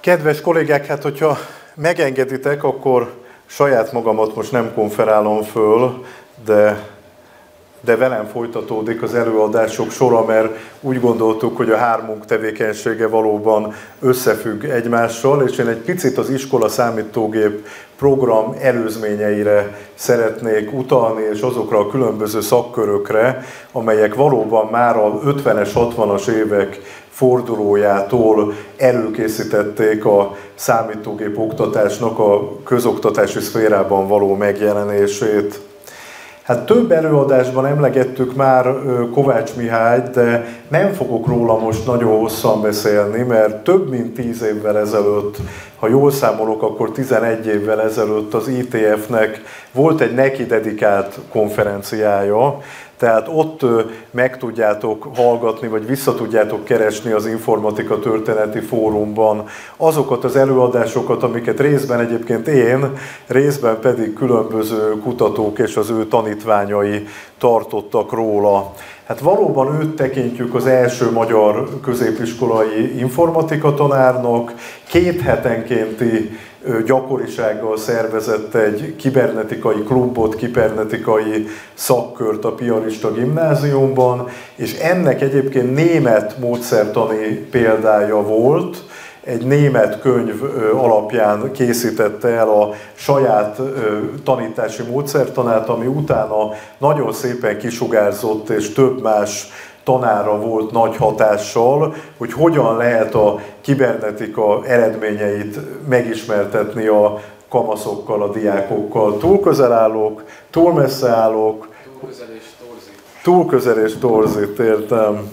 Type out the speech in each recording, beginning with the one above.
Kedves kollégák, hát hogyha megengeditek, akkor saját magamat most nem konferálom föl, de velem folytatódik az előadások sora, mert úgy gondoltuk, hogy a hármunk tevékenysége valóban összefügg egymással, és én egy picit az iskola számítógép program előzményeire szeretnék utalni, és azokra a különböző szakkörökre, amelyek valóban már a 50-es, 60-as évek fordulójától előkészítették a számítógép oktatásnak a közoktatási szférában való megjelenését. Hát több előadásban emlegettük már Kovács Mihályt, de nem fogok róla most nagyon hosszan beszélni, mert több mint 10 évvel ezelőtt, ha jól számolok, akkor 11 évvel ezelőtt az ITF-nek volt egy neki dedikált konferenciája, tehát ott meg tudjátok hallgatni, vagy vissza tudjátok keresni az Informatika Történeti Fórumban azokat az előadásokat, amiket részben egyébként én, részben pedig különböző kutatók és az ő tanítványai tartottak róla. Hát valóban őt tekintjük az első magyar középiskolai informatika tanárnak, 2 hetenkénti gyakorisággal szervezett egy kibernetikai klubot, kibernetikai szakkört a Piarista Gimnáziumban, és ennek egyébként német módszertani példája volt. Egy német könyv alapján készítette el a saját tanítási módszertanát, ami utána nagyon szépen kisugárzott, és több más tanára volt nagy hatással, hogy hogyan lehet a kibernetika eredményeit megismertetni a kamaszokkal, a diákokkal. Túl közel állok, túl messze állok. Túl közel és torzít. Túl közel és torzít, értem.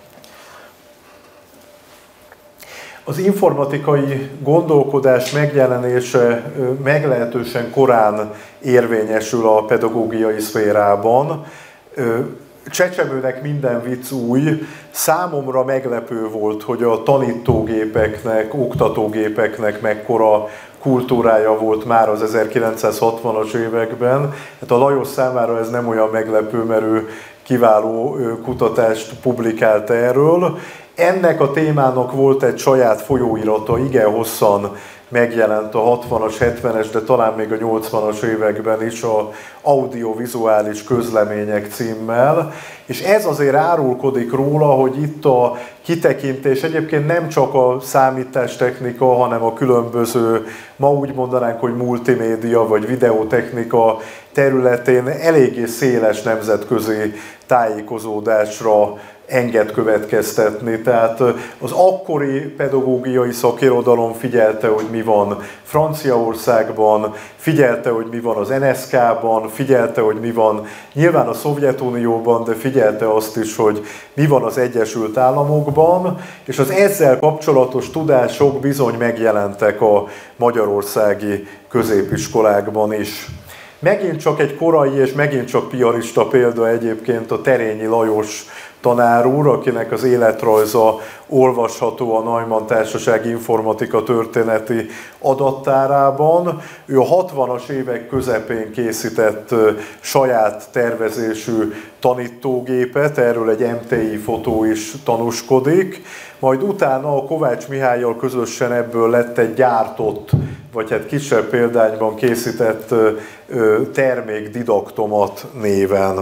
Az informatikai gondolkodás megjelenése meglehetősen korán érvényesül a pedagógiai szférában. Csecsemőnek minden vicc új. Számomra meglepő volt, hogy a tanítógépeknek, oktatógépeknek mekkora kultúrája volt már az 1960-as években. Hát a Lajos számára ez nem olyan meglepő, mert ő kiváló kutatást publikált erről. Ennek a témának volt egy saját folyóirata, igen hosszan megjelent a 60-as, 70-es, de talán még a 80-as években is a audiovizuális közlemények címmel, és ez azért árulkodik róla, hogy itt a kitekintés egyébként nem csak a számítástechnika, hanem a különböző, ma úgy mondanánk, hogy multimédia vagy videótechnika területén eléggé széles nemzetközi tájékozódásra enged következtetni. Tehát az akkori pedagógiai szakirodalom figyelte, hogy mi van Franciaországban, figyelte, hogy mi van az NSZK-ban, figyelte, hogy mi van nyilván a Szovjetunióban, de figyelte azt is, hogy mi van az Egyesült Államokban, és az ezzel kapcsolatos tudások bizony megjelentek a magyarországi középiskolákban is. Megint csak egy korai és megint csak piarista példa egyébként a Terényi Lajos tanár úr, akinek az életrajza olvasható a Neumann Társaság Informatika Történeti adattárában. Ő a 60-as évek közepén készített saját tervezésű tanítógépet, erről egy MTI fotó is tanúskodik, majd utána a Kovács Mihállyal közösen ebből lett egy gyártott, vagy hát kisebb példányban készített termék Didaktomat néven.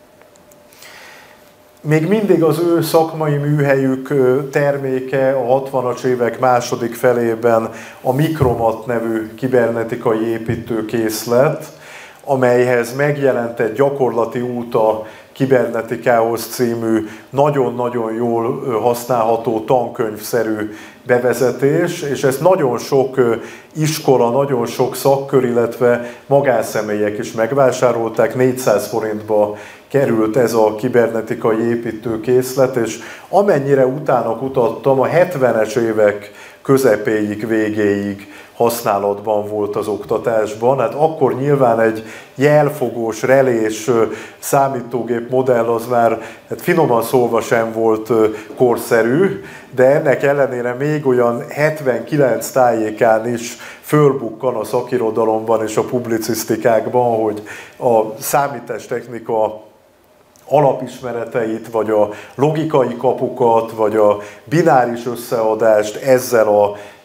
Még mindig az ő szakmai műhelyük terméke a 60-as évek második felében a Mikromat nevű kibernetikai építőkészlet, amelyhez megjelent egy gyakorlati út a kibernetikához című nagyon-nagyon jól használható tankönyvszerű bevezetés, és ezt nagyon sok iskola, nagyon sok szakkör, illetve magánszemélyek is megvásárolták, 400 forintba került ez a kibernetikai építőkészlet, és amennyire utána kutattam, a 70-es évek közepéig, végéig használatban volt az oktatásban. Hát akkor nyilván egy jelfogós, relés számítógép modell az már hát finoman szólva sem volt korszerű, de ennek ellenére még olyan 79 tájékán is fölbukkan a szakirodalomban és a publicisztikákban, hogy a számítástechnika alapismereteit, vagy a logikai kapukat, vagy a bináris összeadást ezzel a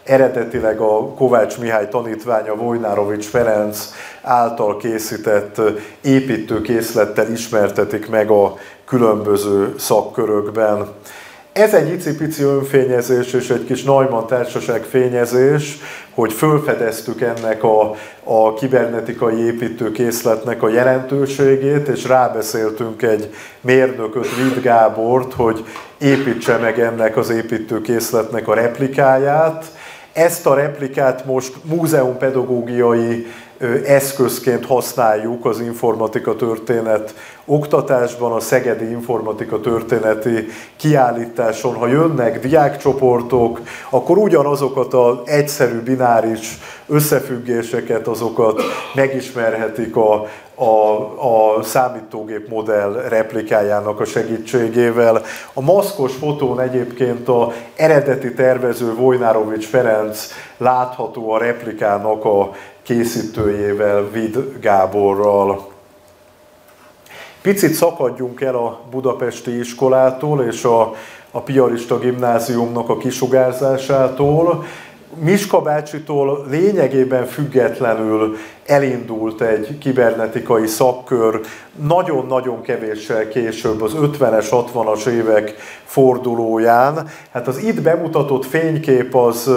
eredetileg a Kovács Mihály tanítványa Vojnárovics Ferenc által készített építőkészlettel ismertetik meg a különböző szakkörökben. Ez egy icipici önfényezés és egy kis Neumann társaság fényezés, hogy fölfedeztük ennek a kibernetikai építőkészletnek a jelentőségét, és rábeszéltünk egy mérnököt, Vitt Gábort, hogy építse meg ennek az építőkészletnek a replikáját. Ezt a replikát most múzeumpedagógiai eszközként használjuk az informatika történet oktatásban, a Szegedi Informatika Történeti Kiállításon. Ha jönnek diákcsoportok, akkor ugyanazokat az egyszerű bináris összefüggéseket, azokat megismerhetik a számítógép modell replikájának a segítségével. A maszkos fotón egyébként az eredeti tervező Vojnárovics Ferenc látható a replikának a készítőjével, Vitt Gáborral. Picit szakadjunk el a budapesti iskolától és a piarista gimnáziumnak a kisugárzásától. Miska bácsitól lényegében függetlenül elindult egy kibernetikai szakkör, nagyon-nagyon kevéssel később, az 50-es, 60-as évek fordulóján. Hát az itt bemutatott fénykép az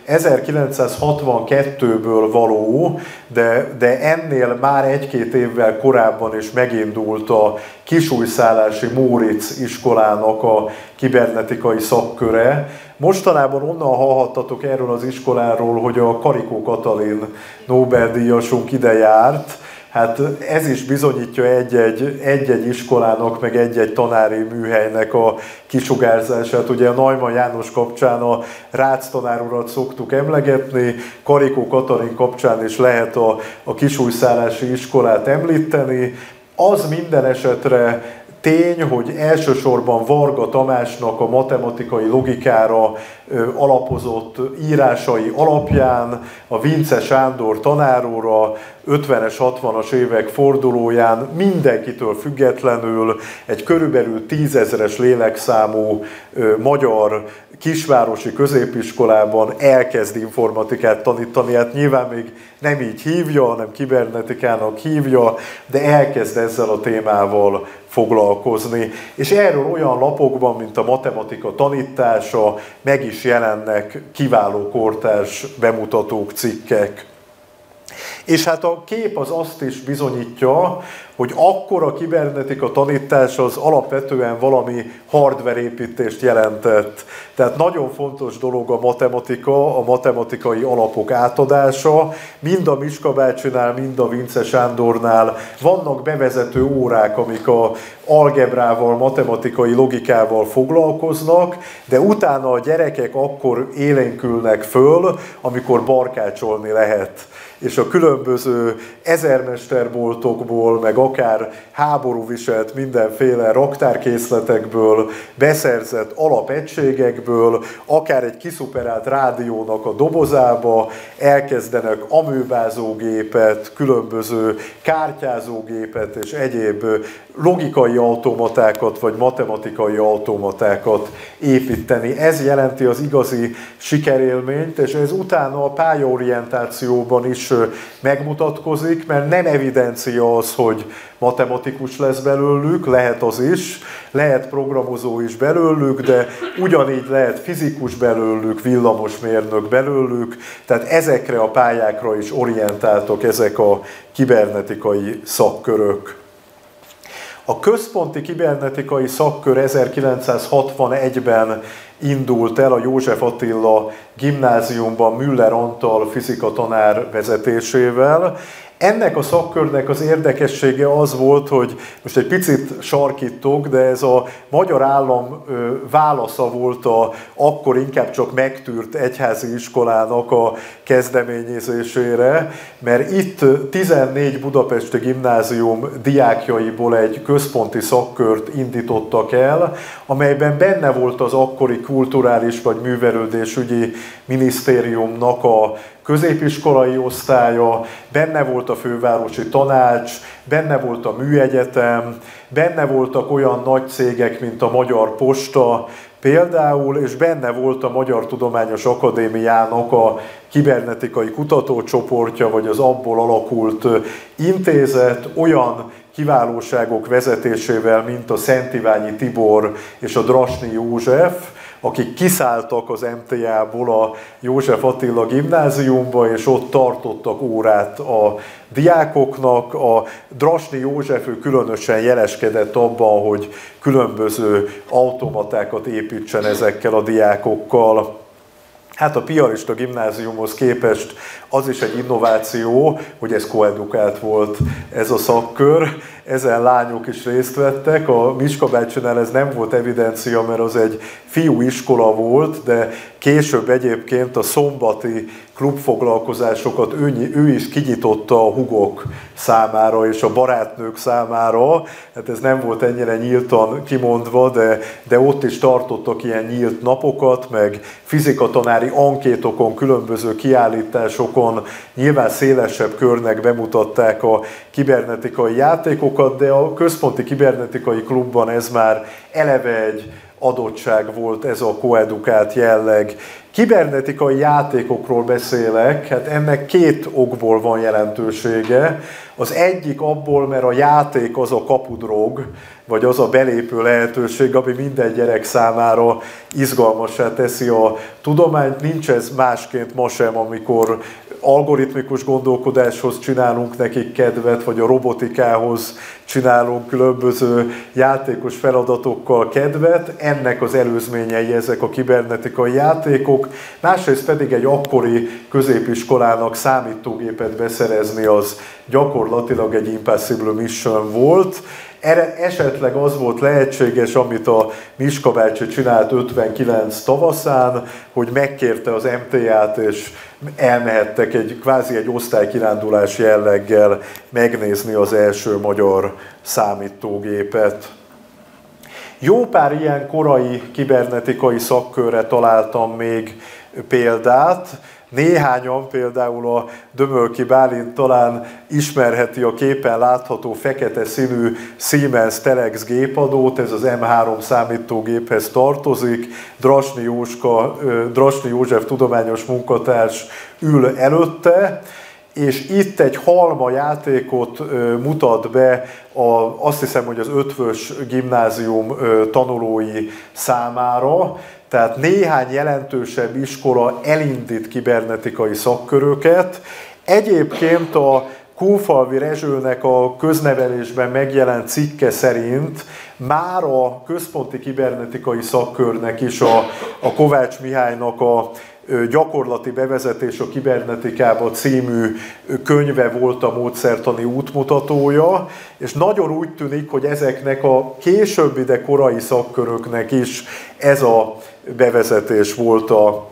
1962-ből való, de ennél már egy-két évvel korábban is megindult a Kisújszállási Móricz iskolának a kibernetikai szakköre. Mostanában onnan hallhattatok erről az iskoláról, hogy a Karikó Katalin Nobel-díjasunk ide járt. Hát ez is bizonyítja egy-egy iskolának, meg egy-egy tanári műhelynek a kisugárzását. Ugye a Neumann János kapcsán a Rácz tanár urat szoktuk emlegetni, Karikó Katalin kapcsán is lehet a Kisújszállási iskolát említeni. Az minden esetre tény, hogy elsősorban Varga Tamásnak a matematikai logikára alapozott írásai alapján, a Vince Sándor tanáróra 50-es, 60-as évek fordulóján mindenkitől függetlenül egy körülbelül 10 000-es lélekszámú magyar kisvárosi középiskolában elkezd informatikát tanítani. Hát nyilván még nem így hívja, hanem kibernetikának hívja, de elkezd ezzel a témával foglalkozni. És erről olyan lapokban, mint a matematika tanítása, meg is jelennek kiváló kortárs bemutatók, cikkek. És hát a kép az azt is bizonyítja, hogy akkor a kibernetika tanítása az alapvetően valami hardware építést jelentett. Tehát nagyon fontos dolog a matematika, a matematikai alapok átadása. Mind a Miska bácsinál, mind a Vince Sándornál vannak bevezető órák, amik a algebrával, matematikai logikával foglalkoznak, de utána a gyerekek akkor élénkülnek föl, amikor barkácsolni lehet. És a különböző ezermesterboltokból, meg akár háborúviselt mindenféle raktárkészletekből, beszerzett alapegységekből, akár egy kiszuperált rádiónak a dobozába elkezdenek amőbázógépet, különböző kártyázógépet és egyéb logikai automatákat vagy matematikai automatákat építeni. Ez jelenti az igazi sikerélményt, és ez utána a pályaorientációban is megmutatkozik, mert nem evidencia az, hogy matematikus lesz belőlük, lehet az is, lehet programozó is belőlük, de ugyanígy lehet fizikus belőlük, villamosmérnök belőlük, tehát ezekre a pályákra is orientáltak ezek a kibernetikai szakkörök. A központi kibernetikai szakkör 1961-ben indult el a József Attila gimnáziumban Müller Antal fizikatanár vezetésével. Ennek a szakkörnek az érdekessége az volt, hogy most egy picit sarkítok, de ez a magyar állam válasza volt akkor inkább csak megtűrt egyházi iskolának a kezdeményezésére, mert itt 14 budapesti gimnázium diákjaiból egy központi szakkört indítottak el, amelyben benne volt az akkori kulturális vagy művelődésügyi minisztériumnak a középiskolai osztálya, benne volt a fővárosi tanács, benne volt a műegyetem, benne voltak olyan nagy cégek, mint a Magyar Posta például, és benne volt a Magyar Tudományos Akadémiának a kibernetikai kutatócsoportja, vagy az abból alakult intézet, olyan kiválóságok vezetésével, mint a Szent Iványi Tibor és a Drasny József, akik kiszálltak az MTA-ból a József Attila gimnáziumba, és ott tartottak órát a diákoknak. A Drasny József különösen jeleskedett abban, hogy különböző automatákat építsen ezekkel a diákokkal. Hát a piarista gimnáziumhoz képest az is egy innováció, hogy ez koedukált volt ez a szakkör. Ezen lányok is részt vettek. A Miska bácsinál ez nem volt evidencia, mert az egy fiúiskola volt, de később egyébként a szombati klubfoglalkozásokat ő is kinyitotta a hugok számára és a barátnők számára. Hát ez nem volt ennyire nyíltan kimondva, de ott is tartottak ilyen nyílt napokat, meg fizikatanári ankétokon, különböző kiállításokon, nyilván szélesebb körnek bemutatták a kibernetikai játékokat, de a Központi Kibernetikai Klubban ez már eleve egy adottság volt, ez a koedukált jelleg. Kibernetikai játékokról beszélek, hát ennek két okból van jelentősége. Az egyik abból, mert a játék az a kapudrog, vagy az a belépő lehetőség, ami minden gyerek számára izgalmassá teszi a tudományt. Nincs ez másként ma sem, amikor algoritmikus gondolkodáshoz csinálunk nekik kedvet, vagy a robotikához csinálunk különböző játékos feladatokkal kedvet. Ennek az előzményei ezek a kibernetikai játékok. Másrészt pedig egy akkori középiskolának számítógépet beszerezni az gyakorlatilag egy impossible mission volt. Erre esetleg az volt lehetséges, amit a Miska bácsi csinált 59 tavaszán, hogy megkérte az MTA-t, és elmehettek kvázi egy osztálykirándulás jelleggel megnézni az első magyar számítógépet. Jó pár ilyen korai kibernetikai szakkörre találtam még példát. Néhányan, például a Dömölki Bálint talán ismerheti a képen látható fekete színű Siemens Telex gépadót, ez az M3 számítógéphez tartozik. Drasny József tudományos munkatárs ül előtte, és itt egy halma játékot mutat be azt hiszem, hogy az Ötvös gimnázium tanulói számára. Tehát néhány jelentősebb iskola elindít kibernetikai szakköröket. Egyébként a Kunfalvi Rezsőnek a köznevelésben megjelent cikke szerint már a központi kibernetikai szakkörnek is a Kovács Mihálynak a gyakorlati bevezetés a kibernetikába című könyve volt a módszertani útmutatója, és nagyon úgy tűnik, hogy ezeknek a későbbi, de korai szakköröknek is ez a bevezetés volt a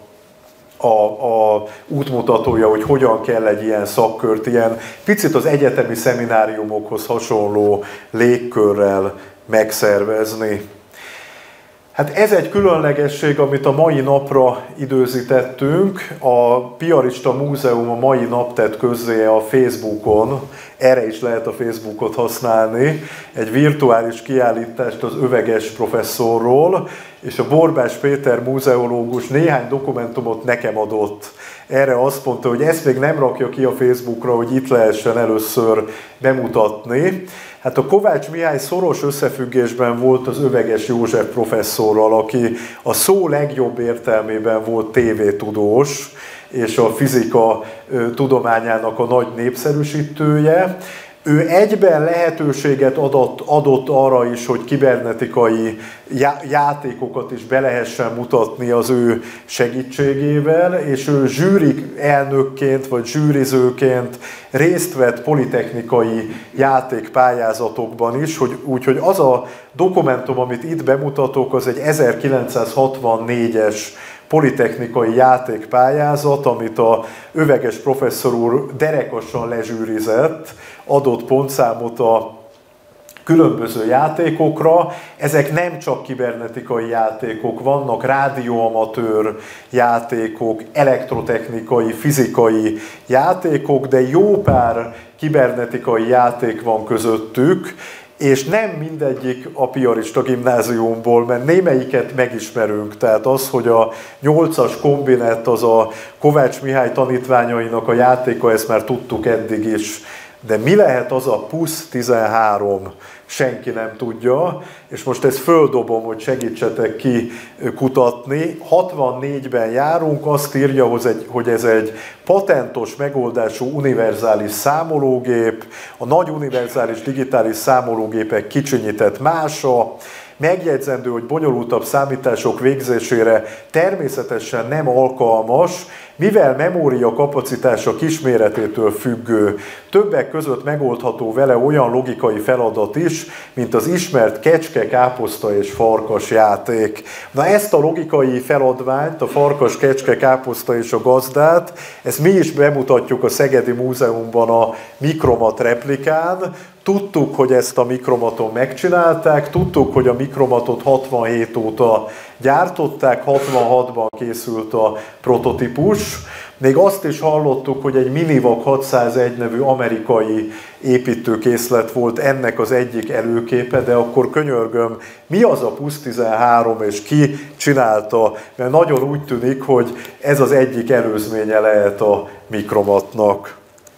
útmutatója, hogy hogyan kell egy ilyen szakkört, ilyen picit az egyetemi szemináriumokhoz hasonló légkörrel megszervezni. Hát ez egy különlegesség, amit a mai napra időzítettünk. A Piarista Múzeum a mai nap tett közzé a Facebookon, erre is lehet a Facebookot használni, egy virtuális kiállítást az Öveges professzorról, és a Borbás Péter múzeológus néhány dokumentumot nekem adott. Erre azt mondta, hogy ezt még nem rakja ki a Facebookra, hogy itt lehessen először bemutatni. Hát a Kovács Mihály szoros összefüggésben volt az Öveges József professzorral, aki a szó legjobb értelmében volt tévétudós, és a fizika tudományának a nagy népszerűsítője. Ő egyben lehetőséget adott arra is, hogy kibernetikai játékokat is be lehessen mutatni az ő segítségével, és ő zsűri elnökként vagy zsűrizőként részt vett politechnikai játékpályázatokban is, úgyhogy az a dokumentum, amit itt bemutatok, az egy 1964-es politechnikai játékpályázat, amit a Öveges professzor úr derekasan lezsűrizett, adott pontszámot a különböző játékokra. Ezek nem csak kibernetikai játékok, vannak rádióamatőr játékok, elektrotechnikai, fizikai játékok, de jó pár kibernetikai játék van közöttük, és nem mindegyik a piarista gimnáziumból, mert némelyiket megismerünk. Tehát az, hogy a 8-as kombinett az a Kovács Mihály tanítványainak a játéka, ezt már tudtuk eddig is. De mi lehet az a PUSZ 13? Senki nem tudja, és most ezt földobom, hogy segítsetek ki kutatni. 64-ben járunk, azt írja, hogy ez egy patentos megoldású univerzális számológép, a nagy univerzális digitális számológépek kicsinyített mása. Megjegyzendő, hogy bonyolultabb számítások végzésére természetesen nem alkalmas, mivel memória kapacitása kisméretétől függő, többek között megoldható vele olyan logikai feladat is, mint az ismert kecske, káposzta és farkas játék. Na ezt a logikai feladványt, a farkas, kecske, káposzta és a gazdát, ezt mi is bemutatjuk a Szegedi Múzeumban a Mikromat replikán. Tudtuk, hogy ezt a Mikromaton megcsinálták, tudtuk, hogy a Mikromatot 67 óta gyártották, 66-ban készült a prototípus. Még azt is hallottuk, hogy egy Minivac 601 nevű amerikai építőkészlet volt ennek az egyik előképe, de akkor könyörgöm, mi az a PUSZ 13 és ki csinálta? Mert nagyon úgy tűnik, hogy ez az egyik előzménye lehet a Mikromatnak.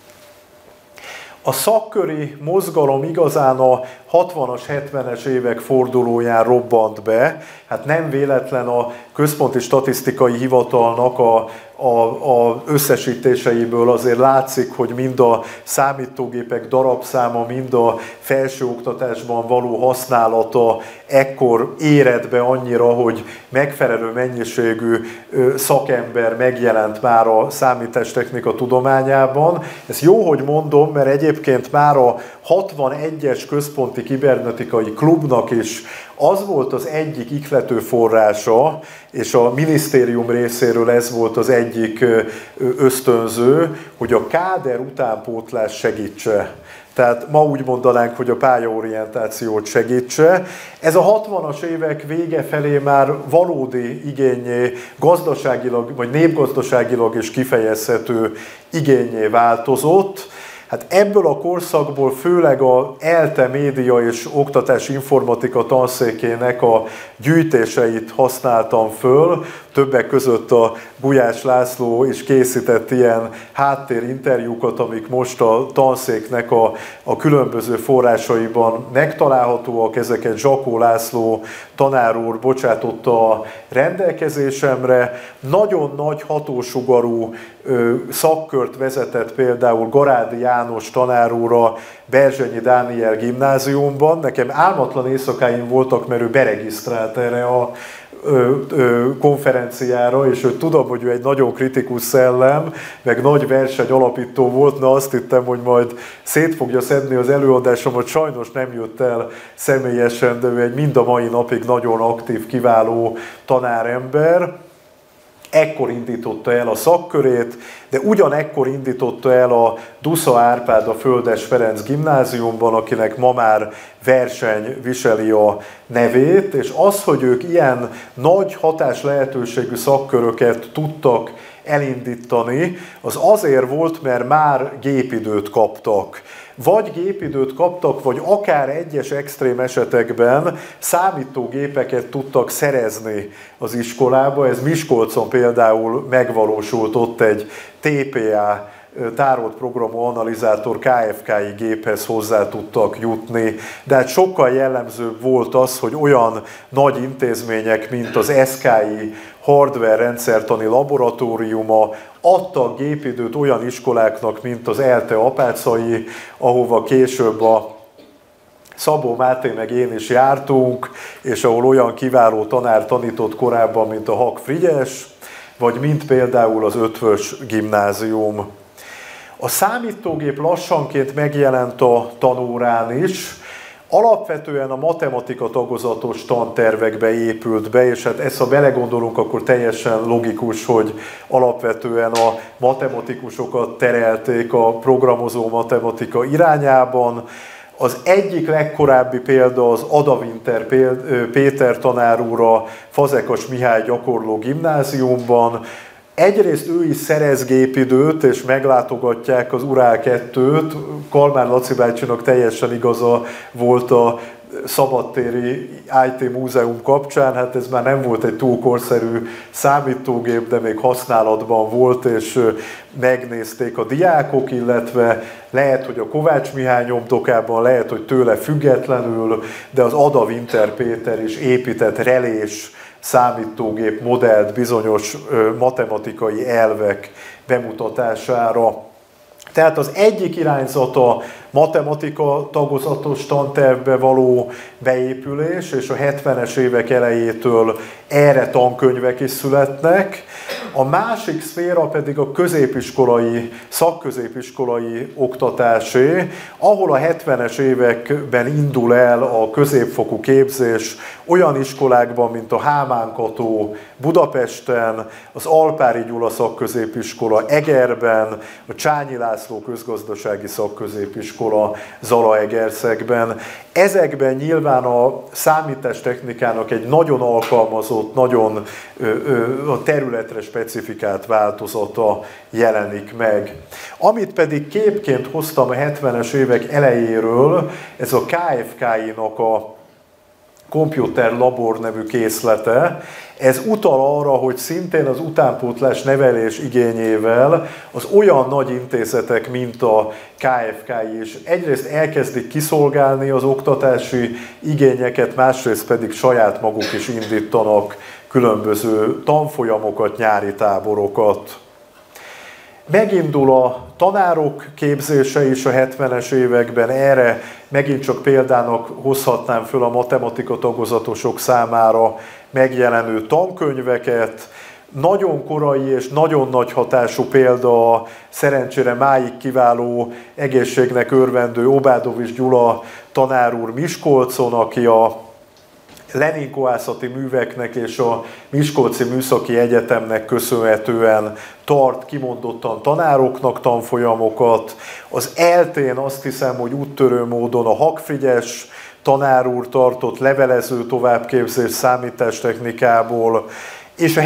A szakköri mozgalom igazán a 60-as, 70-es évek fordulóján robbant be. Hát nem véletlen a Központi Statisztikai Hivatalnak a összesítéseiből azért látszik, hogy mind a számítógépek darabszáma, mind a felsőoktatásban való használata ekkor érett be annyira, hogy megfelelő mennyiségű szakember megjelent már a számítástechnika tudományában. Ez jó, hogy mondom, mert egyébként már a 61-es Központi Kibernetikai Klubnak is az volt az egyik ihlető forrása, és a minisztérium részéről ez volt az egyik ösztönző, hogy a káder utánpótlás segítse. Tehát ma úgy mondanánk, hogy a pályaorientációt segítse. Ez a 60-as évek vége felé már valódi igénnyé, gazdaságilag vagy népgazdaságilag is kifejezhető igénnyé változott. Hát ebből a korszakból főleg a ELTE média és oktatási informatika tanszékének a gyűjtéseit használtam föl. Többek között a Gulyás László is készített ilyen háttérinterjúkat, amik most a tanszéknek a különböző forrásaiban megtalálhatóak. Ezeket Zsakó László tanár úr bocsátotta a rendelkezésemre. Nagyon nagy hatósugarú szakkört vezetett például Garádi János tanár úr a Berzsenyi Dániel gimnáziumban. Nekem álmatlan éjszakáim voltak, mert ő beregisztrált erre a konferenciára, és tudom, hogy ő egy nagyon kritikus szellem, meg nagy verseny alapító volt, na azt hittem, hogy majd szét fogja szedni az előadásomat, sajnos nem jött el személyesen, de ő egy mind a mai napig nagyon aktív, kiváló tanárember. Ekkor indította el a szakkörét, de ugyanekkor indította el a Dusza Árpád a Földes Ferenc gimnáziumban, akinek ma már verseny viseli a nevét, és az, hogy ők ilyen nagy hatás lehetőségű szakköröket tudtak elindítani, az azért volt, mert már gépidőt kaptak. Vagy gépidőt kaptak, vagy akár egyes extrém esetekben számítógépeket tudtak szerezni az iskolába. Ez Miskolcon például megvalósult, ott egy TPA, tárolt programú analizátor KFKI géphez hozzá tudtak jutni, de hát sokkal jellemzőbb volt az, hogy olyan nagy intézmények, mint az SKI hardware rendszertani laboratóriuma adtak gépidőt olyan iskoláknak, mint az ELTE Apácai, ahova később a Szabó Máté meg én is jártunk, és ahol olyan kiváló tanár tanított korábban, mint a Hak Frigyes, vagy mint például az Ötvös gimnázium. A számítógép lassanként megjelent a tanórán is, alapvetően a matematika tagozatos tantervekbe épült be, és hát ezt, ha belegondolunk, akkor teljesen logikus, hogy alapvetően a matematikusokat terelték a programozó matematika irányában. Az egyik legkorábbi példa az Ada Winter Péter tanár úr a Fazekas Mihály gyakorló gimnáziumban. Egyrészt ő is szerez gépidőt, és meglátogatják az Urál 2-t. Kalmár Laci bácsinak teljesen igaza volt a szabadtéri IT múzeum kapcsán, hát ez már nem volt egy túl korszerű számítógép, de még használatban volt, és megnézték a diákok, illetve lehet, hogy a Kovács Mihály nyomdokában, lehet, hogy tőle függetlenül, de az Ada Winter Péter is épített relés számítógép modellt bizonyos matematikai elvek bemutatására. Tehát az egyik irányzat a matematika tagozatos tantervbe való beépülés, és a 70-es évek elejétől erre tankönyvek is születnek. A másik szféra pedig a középiskolai, szakközépiskolai oktatásé, ahol a 70-es években indul el a középfokú képzés olyan iskolákban, mint a Hámán Kató Budapesten, az Alpári Gyula szakközépiskola Egerben, a Csányi László közgazdasági szakközépiskola Zalaegerszegben. Ezekben nyilván a számítástechnikának egy nagyon alkalmazott, nagyon a területre specifikált változata jelenik meg. Amit pedig képként hoztam a 70-es évek elejéről, ez a KFKI-nak a Computer Labor nevű készlete. Ez utal arra, hogy szintén az utánpótlás nevelés igényével az olyan nagy intézetek, mint a KFKI is egyrészt elkezdik kiszolgálni az oktatási igényeket, másrészt pedig saját maguk is indítanak különböző tanfolyamokat, nyári táborokat. Megindul a tanárok képzése is a 70-es években, erre megint csak példának hozhatnám föl a matematika tagozatosok számára megjelenő tankönyveket. Nagyon korai és nagyon nagy hatású példa a szerencsére máig kiváló egészségnek örvendő Obádovics Gyula tanár úr Miskolcon, aki a Lenin-kohászati műveknek és a Miskolci Műszaki Egyetemnek köszönhetően tart kimondottan tanároknak tanfolyamokat. Az ELTE-n azt hiszem, hogy úttörő módon a Hakfrigyes tanár úr tartott levelező továbbképzés számítástechnikából, és a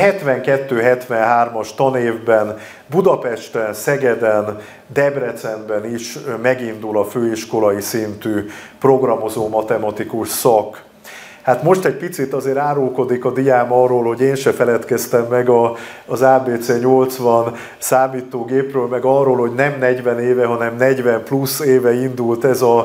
72-73-as tanévben Budapesten, Szegeden, Debrecenben is megindul a főiskolai szintű programozó matematikus szak. Hát most egy picit azért árulkodik a diám arról, hogy én se feledkeztem meg az ABC 80 számítógépről, meg arról, hogy nem 40 éve, hanem 40 plusz éve indult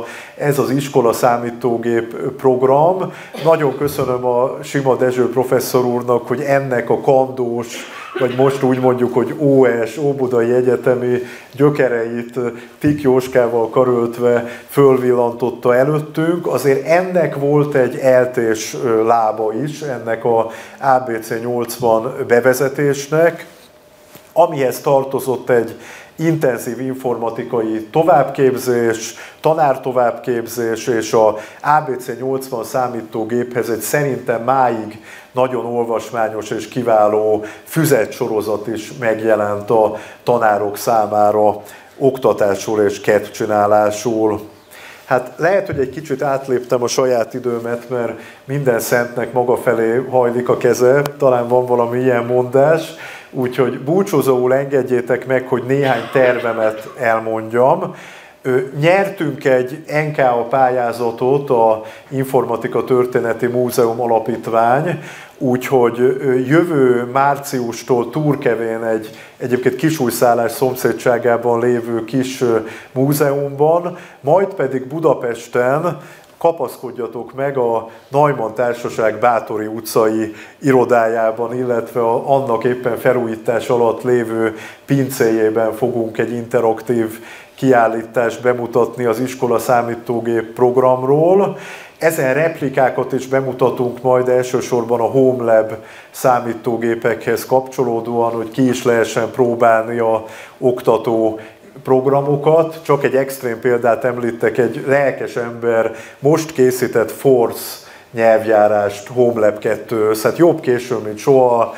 ez az iskola számítógép program. Nagyon köszönöm a Sima Dezső professzor úrnak, hogy ennek a kandós, vagy most úgy mondjuk, hogy OS, Óbudai Egyetemi gyökereit Tik Jóskával karöltve fölvillantotta előttünk. Azért ennek volt egy eltés lába is, ennek a ABC 80 bevezetésnek, amihez tartozott egy intenzív informatikai továbbképzés, tanártovábbképzés, és a ABC 80 számítógéphez egy szerintem máig nagyon olvasmányos és kiváló füzetsorozat is megjelent a tanárok számára oktatásul és kedvcsinálásul. Hát lehet, hogy egy kicsit átléptem a saját időmet, mert minden szentnek maga felé hajlik a keze, talán van valami ilyen mondás, úgyhogy búcsúzóul engedjétek meg, hogy néhány tervemet elmondjam. Nyertünk egy NKA pályázatot, a Informatika Történeti Múzeum Alapítvány, úgyhogy jövő márciustól Turkevén egy egyébként Kisújszállás szomszédságában lévő kis múzeumban, majd pedig Budapesten kapaszkodjatok meg a Neumann Társaság Báthori utcai irodájában, illetve annak éppen felújítás alatt lévő pincéjében fogunk egy interaktív kiállítást bemutatni az iskola számítógép programról. Ezen replikákat is bemutatunk majd elsősorban a HomeLab számítógépekhez kapcsolódóan, hogy ki is lehessen próbálni a oktató programokat. Csak egy extrém példát említek, egy lelkes ember most készített Force nyelvjárást HomeLab 2-höz. Hát jobb későn, mint soha,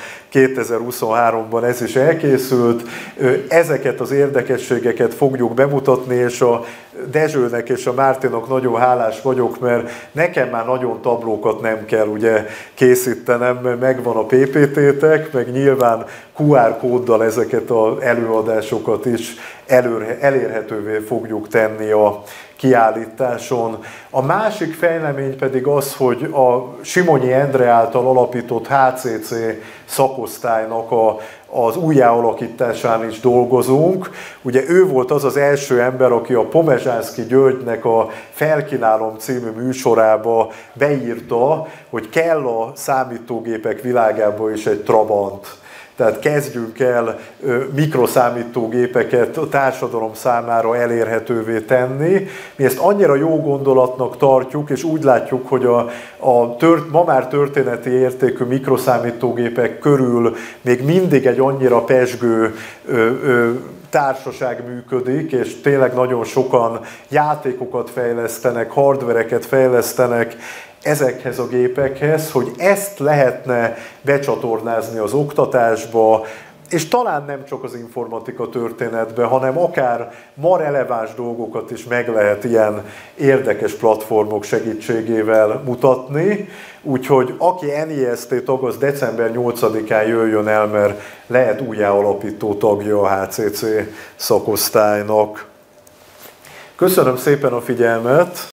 2023-ban ez is elkészült. Ezeket az érdekességeket fogjuk bemutatni, és a Dezsőnek és a Mártinak nagyon hálás vagyok, mert nekem már nagyon tablókat nem kell ugye készítenem, mert megvan a PPT-tek, meg nyilván QR kóddal ezeket az előadásokat is elérhetővé fogjuk tenni a kiállításon. A másik fejlemény pedig az, hogy a Simonyi Endre által alapított HCC szakosztálynak az újjáalakításán is dolgozunk. Ugye ő volt az az első ember, aki a Pomezsánszky Györgynek a Felkínálom című műsorába beírta, hogy kell a számítógépek világába is egy Trabant. Tehát kezdjünk el mikroszámítógépeket a társadalom számára elérhetővé tenni. Mi ezt annyira jó gondolatnak tartjuk, és úgy látjuk, hogy ma már történeti értékű mikroszámítógépek körül még mindig egy annyira pezsgő társaság működik, és tényleg nagyon sokan játékokat fejlesztenek, hardvereket fejlesztenek ezekhez a gépekhez, hogy ezt lehetne becsatornázni az oktatásba, és talán nem csak az informatika történetbe, hanem akár ma releváns dolgokat is meg lehet ilyen érdekes platformok segítségével mutatni. Úgyhogy aki NIST tag, az december 8-án jöjjön el, mert lehet újjáalapító tagja a HCC szakosztálynak. Köszönöm szépen a figyelmet!